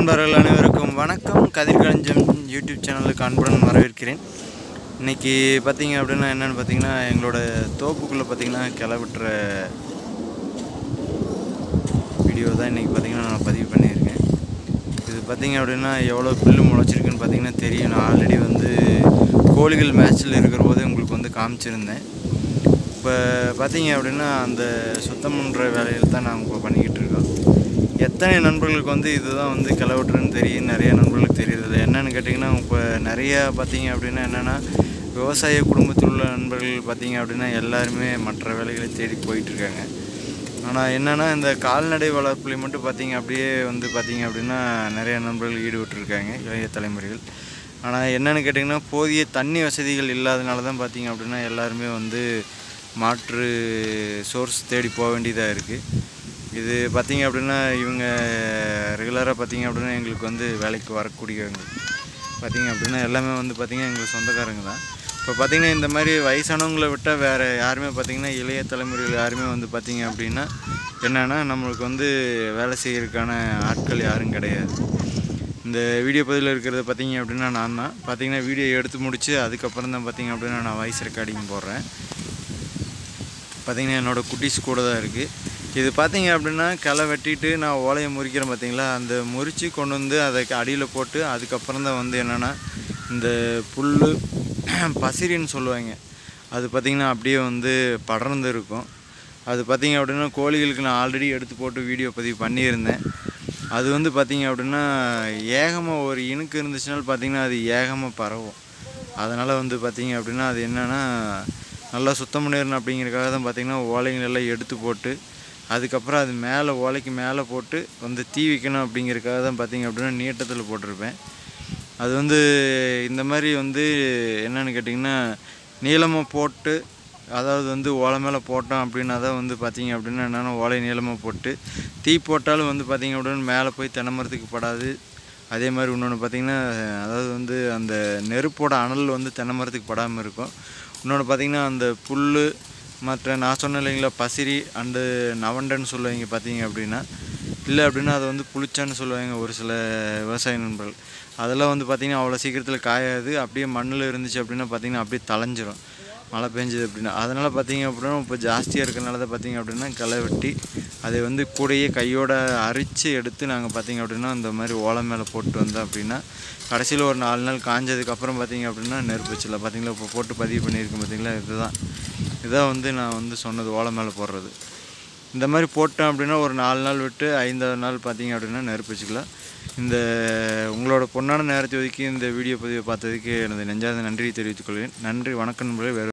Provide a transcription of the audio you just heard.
நண்பர்கள் அனைவருக்கும் வணக்கம். கதிர்களஞ்சம் யூடியூப் சேனலுக்கு அன்புடன் வரவேற்கிறேன். இன்றைக்கி பார்த்திங்க அப்படின்னா என்னென்னு பார்த்திங்கன்னா, எங்களோட தோப்புக்குள்ளே பார்த்திங்கன்னா கிளவிட்டுற வீடியோ தான் இன்றைக்கி பார்த்திங்கன்னா நான் பதிவு பண்ணியிருக்கேன். இது பார்த்திங்க அப்படின்னா எவ்வளோ புல் முளைச்சிருக்குன்னு பார்த்திங்கன்னா தெரியும். நான் ஆல்ரெடி கோழிகள் மேட்ச்சில் இருக்கிற போது உங்களுக்கு காமிச்சிருந்தேன். இப்போ பார்த்திங்க அப்படின்னா அந்த சுத்தம் பண்ணுற வேலையில் தான் நாங்கள் இப்போ பண்ணிக்கிட்டு இருக்கோம். எத்தனை நண்பர்களுக்கு இதுதான் கிளவுட்டுறன்னு தெரியும், நிறைய நண்பர்களுக்கு தெரியுது. என்னென்னு கேட்டிங்கன்னா, இப்போ நிறையா பார்த்திங்க அப்படின்னா என்னென்னா, விவசாய குடும்பத்தில் உள்ள நண்பர்கள் பார்த்திங்க அப்படின்னா எல்லாருமே மற்ற வேலைகளை தேடி போயிட்டுருக்காங்க. ஆனால் என்னென்னா, இந்த கால்நடை வளர்ப்புலேயும் மட்டும் பார்த்திங்க அப்படியே பார்த்திங்க அப்படின்னா நிறைய நண்பர்கள் ஈடுபட்டுருக்காங்க, இளைய தலைமுறைகள். ஆனால் என்னென்னு கேட்டிங்கன்னா, போதிய தண்ணி வசதிகள் இல்லாதனால தான் பார்த்திங்க அப்படின்னா எல்லாருமே மாற்று சோர்ஸ் தேடி போக வேண்டியதாக இருக்குது. இது பார்த்திங்க அப்படின்னா இவங்க ரெகுலராக பார்த்திங்க அப்படின்னா எங்களுக்கு வேலைக்கு வரக்கூடியவங்க பார்த்திங்க அப்படின்னா எல்லாமே பார்த்திங்கன்னா எங்களுக்கு சொந்தக்காரங்க தான். இப்போ பார்த்திங்கன்னா இந்த மாதிரி வயசானவங்களை விட்டால் வேறு யாருமே பார்த்திங்கன்னா இளைய தலைமுறைகள் யாருமே பார்த்திங்க அப்படின்னா என்னென்னா நம்மளுக்கு வேலை செய்கிறதுக்கான ஆட்கள் யாரும் கிடையாது. இந்த வீடியோ பதிவில் இருக்கிறத பார்த்திங்க அப்படின்னா நான் தான் பார்த்திங்கன்னா வீடியோ எடுத்து முடித்து அதுக்கப்புறம் தான் பார்த்திங்க அப்படின்னா நான் வாய்ஸ் ரெக்கார்டிங் போடுறேன். பார்த்திங்கன்னா என்னோடய குட்டீஸ் கூட தான் இருக்குது. இது பார்த்திங்க அப்படின்னா களை வெட்டிட்டு நான் ஓலையை முறிக்கிறேன் பார்த்திங்களா, அந்த முறித்து கொண்டு அதை அடியில் போட்டு அதுக்கப்புறம் தான் என்னென்னா இந்த புல் பசிரின்னு சொல்லுவாங்க, அது பார்த்திங்கன்னா அப்படியே படர்ந்து இருக்கும். அது பார்த்திங்க அப்படின்னா கோழிகளுக்கு நான் ஆல்ரெடி எடுத்து போட்டு வீடியோ பதிவு பண்ணியிருந்தேன். அது பார்த்திங்க அப்படின்னா ஏகமாக ஒரு இணுக்கு இருந்துச்சுனாலும் பார்த்திங்கன்னா அது ஏகமாக பரவும். அதனால் பார்த்திங்க அப்படின்னா அது என்னென்னா நல்லா சுத்தம் பண்ணிடணும் அப்படிங்கிறதுக்காக தான் பார்த்திங்கன்னா ஓலைங்களெல்லாம் எடுத்து போட்டு அதுக்கப்புறம் அது மேலே ஓலைக்கு மேலே போட்டு தீ வைக்கணும் அப்படிங்கிறதுக்காக தான் பார்த்திங்க அப்படின்னா நீட்டத்தில் போட்டிருப்பேன். அது இந்த மாதிரி என்னென்னு கேட்டிங்கன்னா நீளமாக போட்டு, அதாவது ஓலை மேலே போட்டோம் அப்படின்னா தான் பார்த்திங்க அப்படின்னா என்னென்னா ஓலை நீளமாக போட்டு தீ போட்டாலும் பார்த்திங்க அப்படின்னா மேலே போய் தென்னை மரத்துக்கு படாது. அதே மாதிரி இன்னொன்று பார்த்திங்கன்னா, அதாவது அந்த நெருப்போட அனல் தென்னை மரத்துக்கு படாமல் இருக்கும். இன்னொன்று பார்த்திங்கன்னா அந்த புல் மற்ற நான் சொன்னேன் இல்லைங்களா பசிரி அண்டு நவண்டன்னு சொல்லுவாங்க பார்த்திங்க அப்படின்னா, இல்லை அப்படின்னா அது புளிச்சான்னு சொல்லுவாங்க ஒரு சில விவசாய நண்பர்கள். அதெல்லாம் பார்த்திங்கன்னா அவ்வளோ சீக்கிரத்தில் காயாது. அப்படியே மண்ணில் இருந்துச்சு அப்படின்னா பார்த்திங்கன்னா அப்படியே தளைஞ்சிரும் மழை பெஞ்சுது அப்படின்னா. அதனால் பார்த்திங்க அப்படின்னா இப்போ ஜாஸ்தியாக இருக்கிறனால தான் பார்த்திங்க அப்படின்னா களை வெட்டி அதை கூடையே கையோடு அரித்து எடுத்து நாங்கள் பார்த்திங்க அப்படின்னா அந்த மாதிரி ஓலை மேலே போட்டு வந்தோம் அப்படின்னா கடைசியில் ஒரு 4 நாள் காஞ்சதுக்கப்புறம் பார்த்திங்க அப்படின்னா நெருப்பு வச்சிடலாம். பார்த்திங்களா இப்போ போட்டு பதிவு பண்ணியிருக்கேன் பார்த்திங்களா, இதான் நான் சொன்னது ஓலை மேலே போடுறது. இந்த மாதிரி போட்டோம் அப்படின்னா ஒரு 4 நாள் விட்டு 5ஆவது நாள் பார்த்திங்க அப்படின்னா நெருப்பு வச்சுக்கலாம். இந்த உங்களோட பொன்னான நேரத்தை ஒதுக்கி இந்த வீடியோ பதிவை பார்த்ததுக்கு எனது நெஞ்சார்ந்த நன்றியை தெரிவித்துக் கொள்கிறேன். நன்றி, வணக்கம் நண்பர்களே.